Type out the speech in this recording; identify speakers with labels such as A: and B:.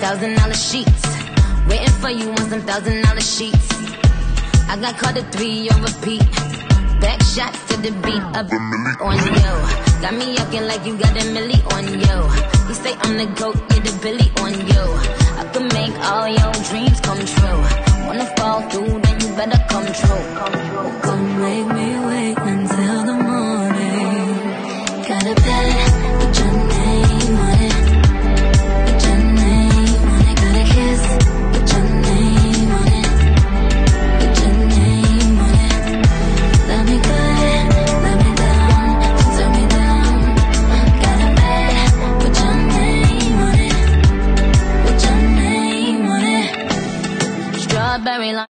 A: $1,000 sheets. Waiting for you on some $1,000 sheets. I got caught at 3 on repeat. Back shots to the beat of on you. Got me acting like you got a milli on you. You say I'm the GOAT, you're the Billy on you. I could make all your dreams come true. Wanna fall through, then you better come true.
B: Don't make me wait until the morning. Got a bed with your name on it. With your name on it. Got a kiss with your name on it. With your name on it. Let me good, let me down, turn me down. Got a bed with your name on it. With your name on it.
A: Strawberry